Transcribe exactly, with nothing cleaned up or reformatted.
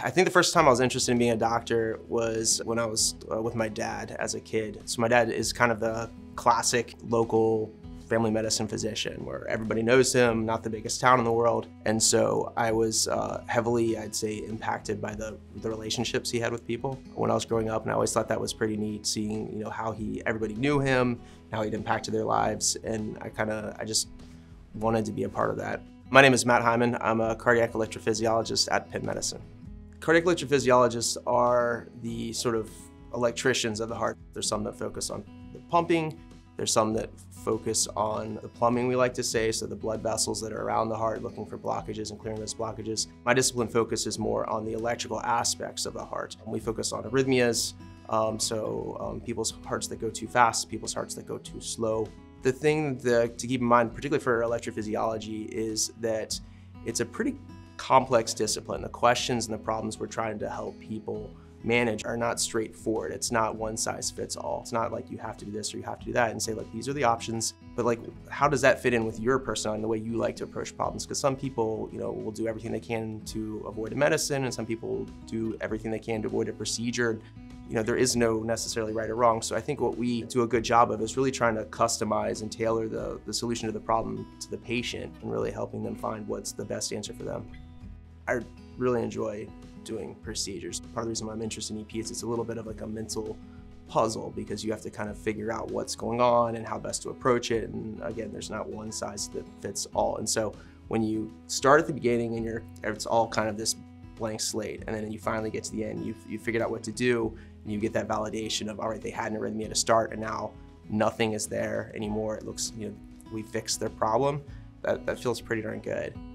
I think the first time I was interested in being a doctor was when I was uh, with my dad as a kid. So my dad is kind of the classic local family medicine physician where everybody knows him, not the biggest town in the world. And so I was uh, heavily, I'd say, impacted by the, the relationships he had with people when I was growing up. And I always thought that was pretty neat, seeing, you know, how he, everybody knew him, how he'd impacted their lives. And I kind of, I just wanted to be a part of that. My name is Matt Hyman. I'm a cardiac electrophysiologist at Penn Medicine. Cardiac electrophysiologists are the sort of electricians of the heart. There's some that focus on the pumping. There's some that focus on the plumbing, we like to say, so the blood vessels that are around the heart, looking for blockages and clearing those blockages. My discipline focuses more on the electrical aspects of the heart. We focus on arrhythmias, um, so um, people's hearts that go too fast, people's hearts that go too slow. The thing that, to keep in mind, particularly for electrophysiology, is that it's a pretty complex discipline. The questions and the problems we're trying to help people manage are not straightforward. It's not one size fits all. It's not like you have to do this or you have to do that and say, like, these are the options. But like, how does that fit in with your personality and the way you like to approach problems? Because some people, you know, will do everything they can to avoid a medicine, and some people do everything they can to avoid a procedure. You know, there is no necessarily right or wrong. So I think what we do a good job of is really trying to customize and tailor the, the solution to the problem to the patient and really helping them find what's the best answer for them. I really enjoy doing procedures. Part of the reason why I'm interested in E P is it's a little bit of like a mental puzzle, because you have to kind of figure out what's going on and how best to approach it. And again, there's not one size that fits all. And so when you start at the beginning and you're, it's all kind of this blank slate, and then you finally get to the end, you've, you figured out what to do, and you get that validation of, all right, they had an arrhythmia to start and now nothing is there anymore. It looks, you know, we fixed their problem. That, that feels pretty darn good.